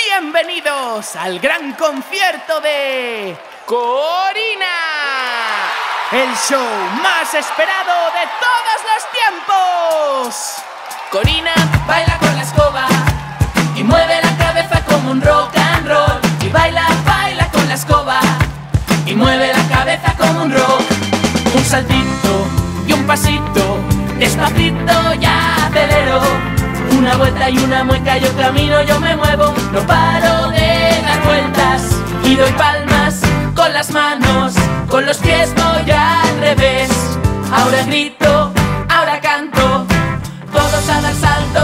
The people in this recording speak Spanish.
Bienvenidos al gran concierto de Corina, el show más esperado de todos los tiempos. Corina baila con la escoba y mueve la cabeza como un rock and roll. Y baila, baila con la escoba y mueve la cabeza como un rock. Un saltito y un pasito, despacito ya acelero. Una vuelta y una mueca, yo camino, yo me muevo. No paro de dar vueltas y doy palmas con las manos, con los pies voy al revés. Ahora grito, ahora canto, todos a dar salto.